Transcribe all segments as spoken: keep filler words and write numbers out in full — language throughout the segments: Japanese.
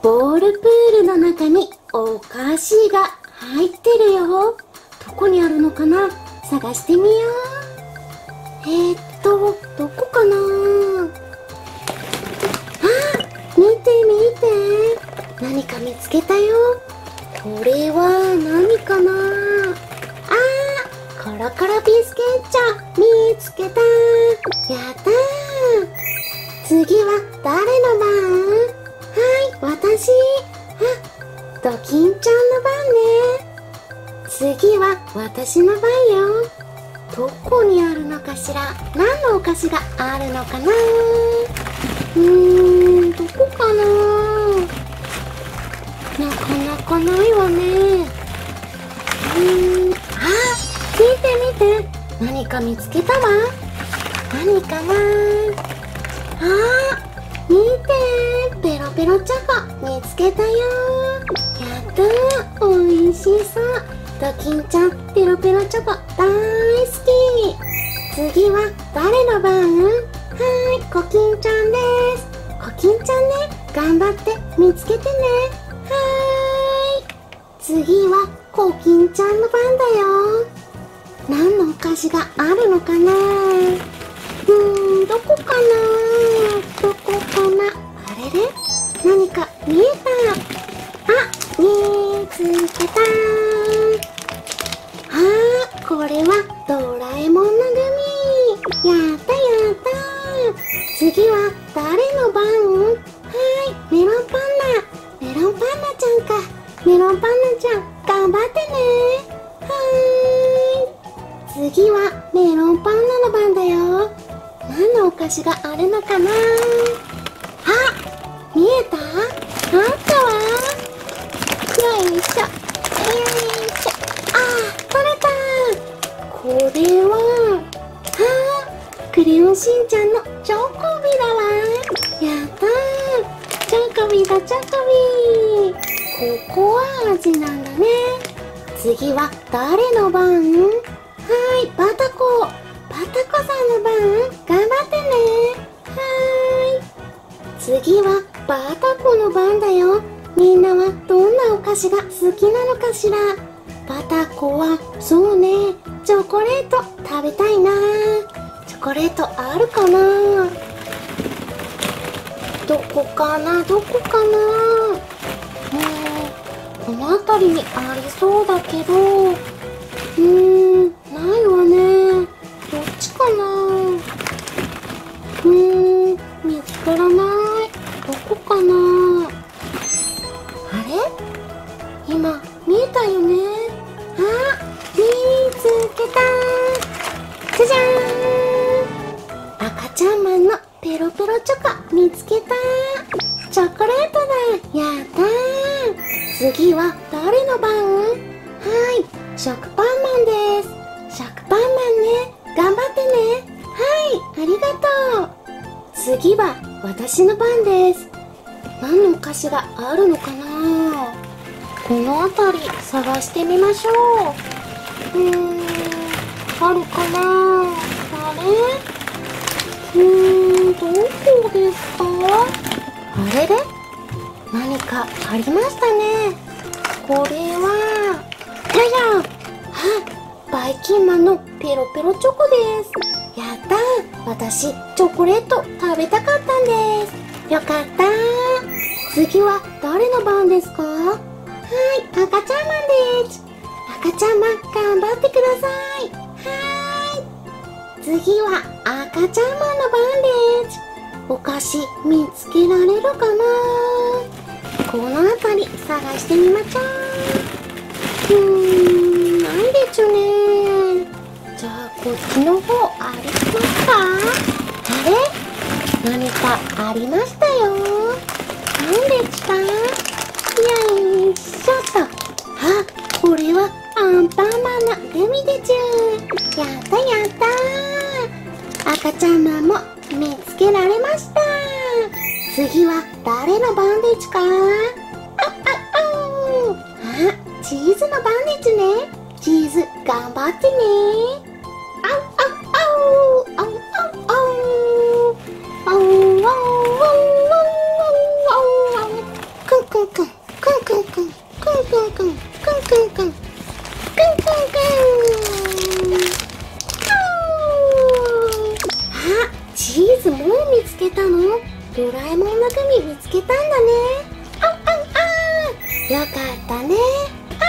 ボールプールの中にお菓子が入ってるよ。どこにあるのかな？探してみよう。えー、っと、どこかな？あ、見て見て。何か見つけたよ。これは何かな？あー、コロコロビスケッチョ見つけた。やったー。次は誰の番？はい、私。あ、ドキンちゃんの番ね。次は私の番よ。どこにあるのかしら？何のお菓子があるのかな？うーん、どこかな？なかなかないわね。うーん、あ、見て見て。何か見つけたわ。何かな？あ、見て。ペロペロチョコ見つけたよ。やったー。おいしそう。ドキンちゃん、ペロペロチョコ大好き。次は誰の番？はーい、コキンちゃんです。コキンちゃんね、頑張って見つけてね。はーい。次はコキンちゃんの番だよ。何のお菓子があるのかな？うーん、どこかな？どこかな？あれれ？何か見えた。あ、見つけた。あー、これはドラえもんのグミ。やったやったー。次は誰の番？はーい、メロンパンナ。メロンパンナちゃんか。メロンパンナちゃん、頑張ってね。はーい。次はメロンパンナの番だよ。何のお菓子があるのかな？あ、見えた？あったわ。よいしょ。よいしょ。あー、取れた。これは、あー、クレヨンしんちゃんのチョコビだわ。やったー。チョコビだ、チョコビ。ココア味なんだね。次は誰の番？はーい、バタコ。バタコさんの番、頑張ってね。はーい。次はバタコの番だよ。みんなはどんなお菓子が好きなのかしら？バタコは、そうね、チョコレート食べたいな。チョコレートあるかな？どこかな？どこかな？うーん、この辺りにありそうだけど、うーん、ないわね。どっちかな？うーん、見つからない。どこかな？あれ？今、見えたよね。あ、見つけたー。じゃじゃーん。赤ちゃんマンのペロペロチョコ見つけたー。チョコレートだ。やったー。次は誰の番？はーい、食パンマンです。食パンマンね、頑張ってね。はい、ありがとう。次は私の番です。何のお菓子があるのかな？この辺り探してみましょう。うーん、あるかな？あれ？うーん、どこですか？あれれ？何かありましたね。これは、よいしょ。あ、バイキンマンのペロペロチョコです。やったー。私、チョコレート食べたかったんです。よかったー。次は誰の番ですか？はい、赤ちゃんマンです。赤ちゃんマン、頑張ってください。はーい。次は赤ちゃんマンの番です。お菓子見つけられるかな？この辺り探してみましょう。うーん、ないでちゅね。じゃあ、こっちの方ありますか？あれ？何かありましたよ。何でした？よいしょっと。あ、これはアンパンマンのグミでちゅ。やったやったー。赤ちゃんマンも見つけられました。次は誰の番でちゅか？あっあっあー。あ、チーズの番でちゅね。チーズ頑張ってね。あうあうあうあうあうあうあうあうあうあうあうあうくんくんよかったね。あ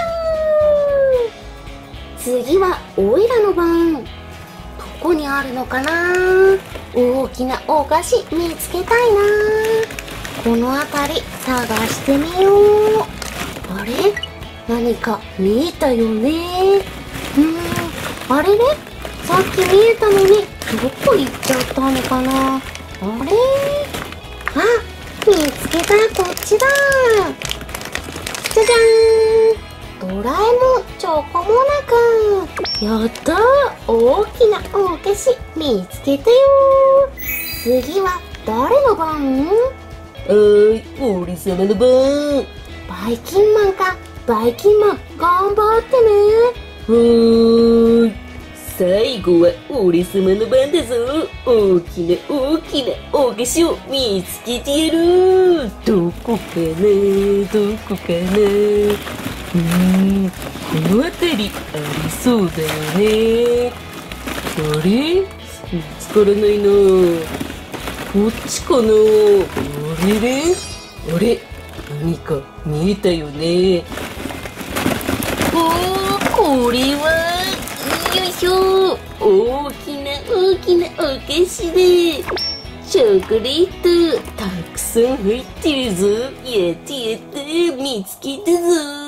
ー次はオイラの番。どこにあるのかな。大きなお菓子見つけたいな。この辺り探してみよう。あれ、何か見えたよね。うーん、あれれ、さっき見えたのにどこ行っちゃったのかな。あれ、あ、見つけた、こっちだ。じゃじゃーん、ドラえもんチョコモナカ。やったー、大きなお菓子見つけたよー。次は誰の番？ はーい、俺様の番。 バイキンマンか。バイキンマン頑張ってね。 はーい、最後は俺様の番だぞ。大きな大きなお菓子を見つけてやる。どこかな、どこかな。うーん、この辺りありそうだよね。あれ、見つからないな。こっちかな。あれれ、あれ、何か見えたよね。おー、これはよいしょ、大きな大きなお菓子でチョコレートたくさん入ってるぞ。やったやった、見つけたぞ。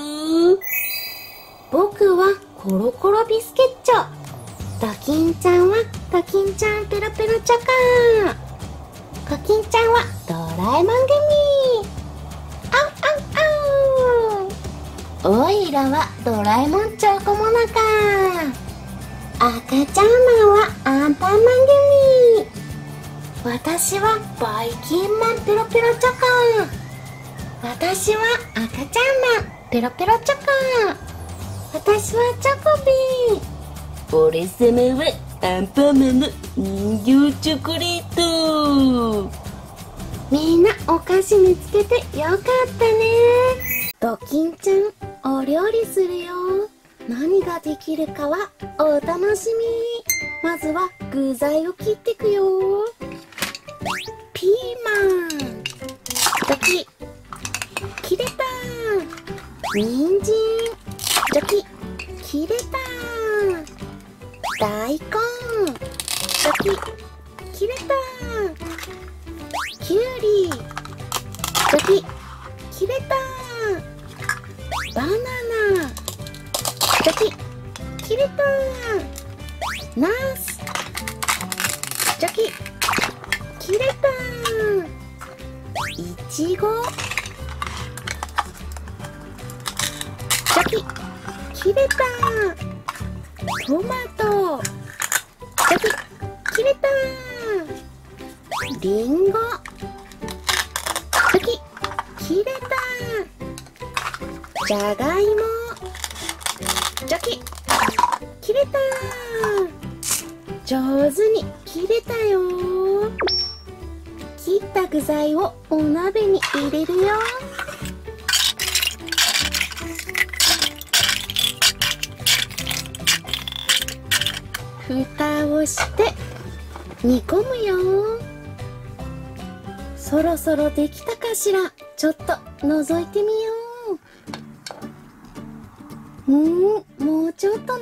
僕はコロコロビスケッチョ。ドキンちゃんはドキンちゃんペロペロチョコ。コキンちゃんはドラえもんグミ。あんあんあん。オイラはドラえもんチョコモナカ。赤ちゃんマンはアンパンマングミ。私はバイキンマンペロペロチョコ。私は赤ちゃんマンペロペロチョコ。私はチョコビー。 俺様はアンパンマンの人形チョコレート。 みんなお菓子見つけてよかったね。ドキンちゃん、お料理するよ。何ができるかはお楽しみ。まずは具材を切っていくよ。ピーマン、ドキ、切れた。人参、ドキ、切れた。大根、ドキ、切れた。きゅうり、ドキ、切れた。バナナ、ドキ、切れた。ナス、チョキ、切れた。いちご、チョキ、切れた。トマト、チョキ、切れた。リンゴ、チョキ、切れた。じゃがいも、チョキ、切れた。上手に切れたよ。切った具材をお鍋に入れるよ。蓋をして煮込むよ。そろそろできたかしら。ちょっと覗いてみよう。うん、もうちょっとね。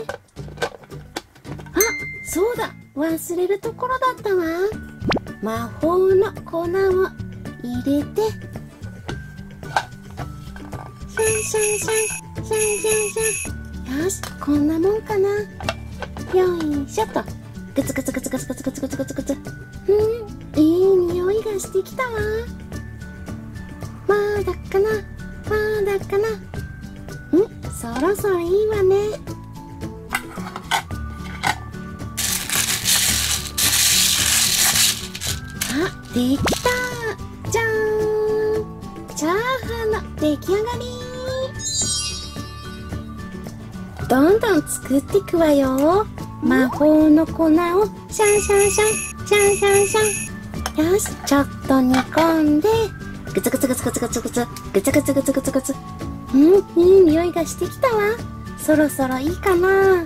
あ、そうだ、忘れるところだったわ。魔法の粉を入れて、シャンシャンシャン、シャンシャンシャン。よし、こんなもんかな。よいしょっと。グツグツグツグツグツグツグツグツグツ。うん、いい匂いがしてきたわ。まだかな、まだかな。ん、そろそろいいわね。あ、できた。じゃーん、チャーハンの出来上がり。どんどん作っていくわよ。魔法の粉をシャンシャンシャン、シャンシャンシャン。よし、ちょっと煮込んで、グツグツグツグツグツグツ、グツグツグツグツグツ。うん、いい匂いがしてきたわ。そろそろいいかな。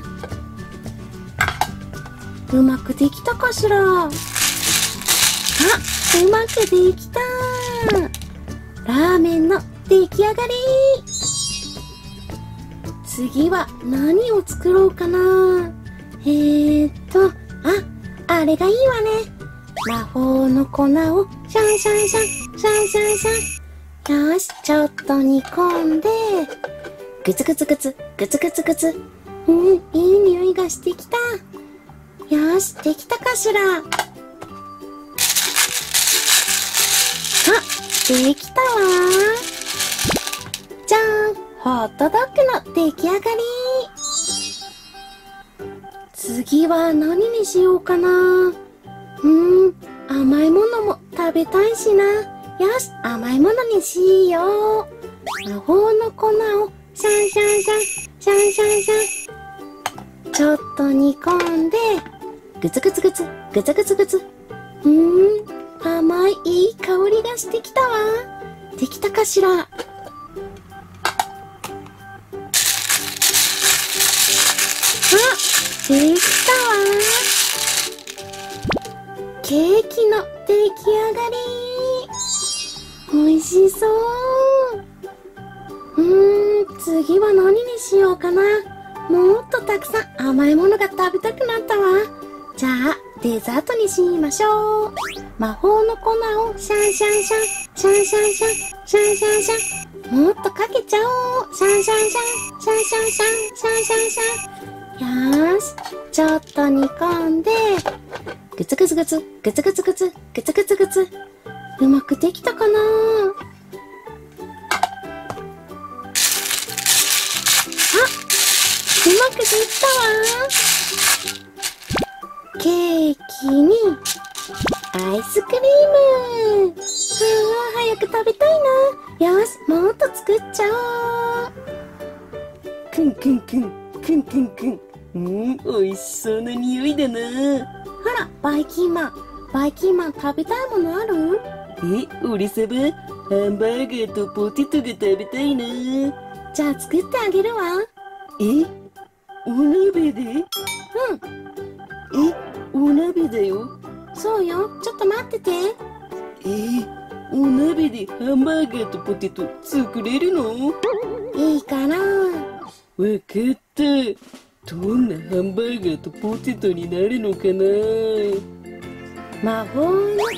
うまくできたかしら。あ、うまくできた。ラーメンの出来上がり。 次は何を作ろうかな。えーっと、あ、あれがいいわね。魔法の粉をシャンシャンシャン、シャンシャンシャン。よし、ちょっと煮込んで、グツグツグツ、グツグツグツ。うん、いい匂いがしてきた。よし、できたかしら。あ、できたわ。じゃーん、ホットドッグの出来上がり。次は何にしようかな。うーん、甘いものも食べたいしな。よし、甘いものにしよう。魔法の粉をシャンシャンシャン、シャンシャンシャン。ちょっと煮込んで、グツグツグツ、グツグツグツ。うーん、甘いいい香りがしてきたわ。できたかしら。あ、できたわ。ケーキの出来上がり。美味しそう。うーん、次は何にしようかな。もっとたくさん甘いものが食べたくなったわ。じゃあ、デザートにしましょう。魔法の粉をシャンシャンシャン、シャンシャンシャン、シャンシャンシャン。もっとかけちゃおう。シャンシャンシャン、シャンシャンシャン、シャンシャンシャン。よーし、ちょっと煮込んで、グツグツグツ、グツグツグツ、グツグツグツ。うまくできたかな。あ、うまくできたわ。ケーキにアイスクリーム。ああ、早く食べたいな。よし、もっと作っちゃおう。 くんくんくん、くんくんくん。うん、美味しそうな匂いだな。 あら、バイキーマン。バイキーマン食べたいものある？ え、俺様、ハンバーガーとポテトが食べたいな。 じゃあ作ってあげるわ。 え、お鍋で？ うん。 え、お鍋だよ。 そうよ。ちょっと待ってて。 えー、お鍋でハンバーガーとポテト作れるの？ いいかな。 わかった。どんなハンバーガーとポテトになるのかな。 魔法の粉をシャンシャンシャン、シャンシャンシャン、シャンシャンシャン、シャンシャンシャン、シャン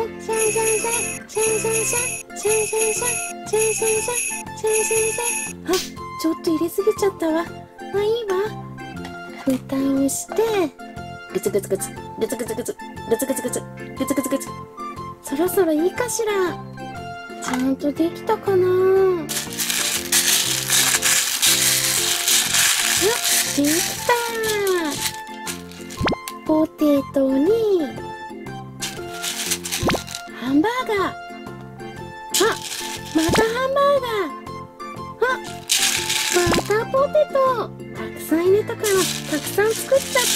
シャンシャン。あ、ちょっと入れすぎちゃったわ。まあいいわ。蓋をして、グツグツグツ、グツグツグツ、グツグツグツ、グツグツグツ。そろそろいいかしら。ちゃんとできたかな。あ、できた。ポテトにハンバーガー。あ、またハンバーガー。あ、またポテト。たくさん入れたからたくさん作っちゃった。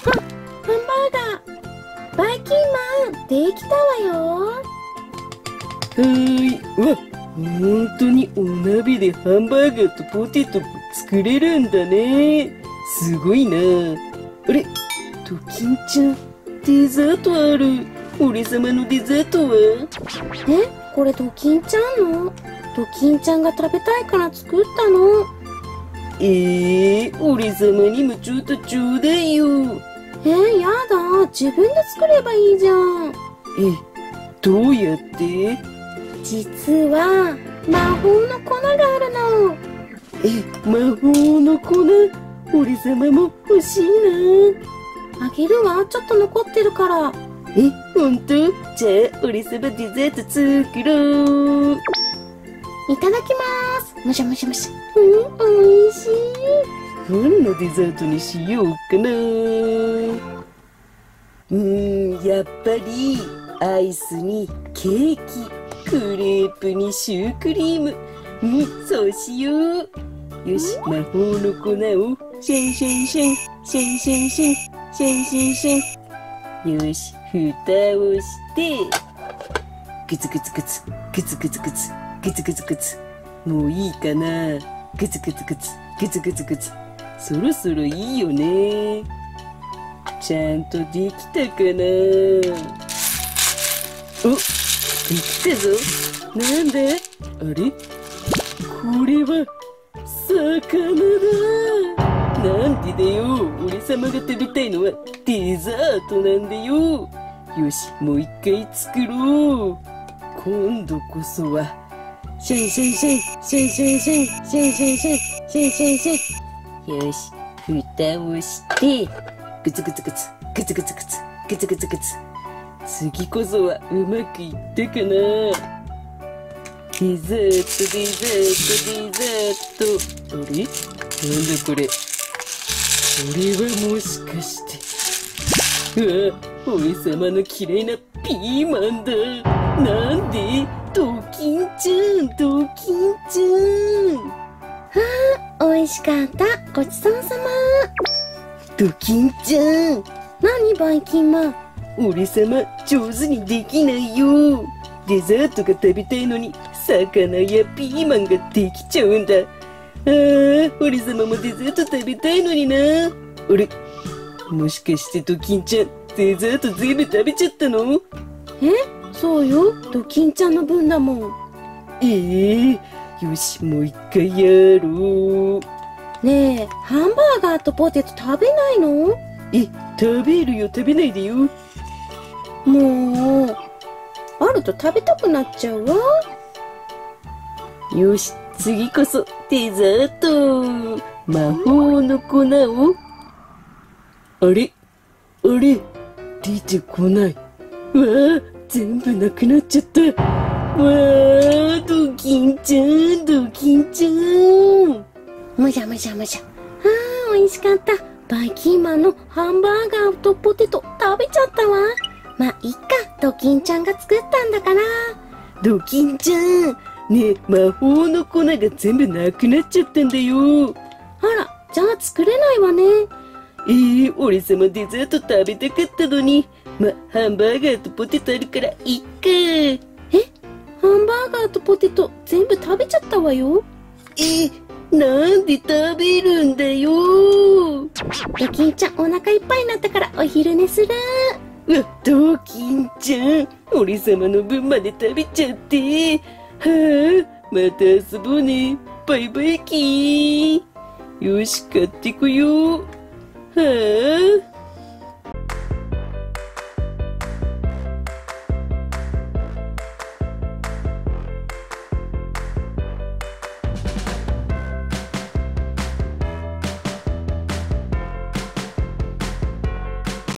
あ、ハンバーガー。バイキーマン、できたわよ。 はーい。うわ、本当にお鍋でハンバーガーとポテト作れるんだね。すごいな。あれ、ドキンちゃん、デザートある。俺様のデザートは？ え、これドキンちゃんの？ドキンちゃんが食べたいから作ったの。 えー、俺様にもちょっとちょうだいよ。 えー、やだ。自分で作ればいいじゃん。 え、どうやって？ 実は魔法の粉があるの。 え、魔法の粉？俺様も欲しいな。 あげるわ。ちょっと残ってるから。 え、ほんと？じゃあ、俺様デザート作ろう。 いただきまーす。むしゃむしゃむしゃ。うん、おいしい。 どんなデザートにしようかな。うーん、やっぱり、アイスにケーキ、クレープにシュークリーム。うん、そうしよう。よし、魔法の粉を、シャンシャンシャン、シャンシャンシャン、シャンシャンシャン。よし、蓋をして、グツグツグツ、グツグツグツ、グツグツグツ。もういいかな。グツグツグツ、グツグツグツ。そろそろいいよね。ちゃんとできたかな。お、できたぞ。なんだ？あれ？これは魚だ。なんでだよ。俺様が食べたいのはデザートなんだよ。よし、もう一回作ろう。今度こそは。シャンシャンシャン、シャンシャンシャン、シャンシャンシャン、シャンシャンシャン。よし、蓋をして、グツグツグツ、グツグツグツ、グツグツグツ。次こそはうまくいったかな。デザート、デザート、デザート。あれ？なんだこれ。これはもしかして。うわ、俺様の嫌いなピーマンだ。なんで？ドキンちゃん、ドキンちゃん。 あー、美味しかった。ごちそうさま。 ドキンちゃん。 何バイキンマン。 俺様、上手にできないよ。デザートが食べたいのに、魚やピーマンができちゃうんだ。あー、俺様もデザート食べたいのにな。あれ？もしかしてドキンちゃん、デザート全部食べちゃったの？ え？そうよ。ドキンちゃんの分だもん。 ええー、よし、もう一回やろう。 ねえ、ハンバーガーとポテト食べないの？ え、食べるよ、食べないでよ。 もう、あると食べたくなっちゃうわ。 よし、次こそデザート。魔法の粉を。あれあれ出てこない。わあ、全部なくなっちゃった。わあ、ドキンちゃん、ドキンちゃん。 むしゃむしゃむしゃ。あー、美味しかった。バイキンマンのハンバーガーとポテト食べちゃったわ。まあ、いっか。ドキンちゃんが作ったんだから。 ドキンちゃん。ねえ、魔法の粉が全部なくなっちゃったんだよ。 あら、じゃあ作れないわね。 えー、俺様デザート食べたかったのに。ま、ハンバーガーとポテトあるからいっか。え、 ハンバーガーとポテト全部食べちゃったわよ。 え、なんで食べるんだよ。 ドキンちゃんお腹いっぱいになったからお昼寝する。 うわ、ドキンちゃん、俺様の分まで食べちゃって。はあ、また遊ぼうね。バイバイキー。よし、買ってこよう。はあ。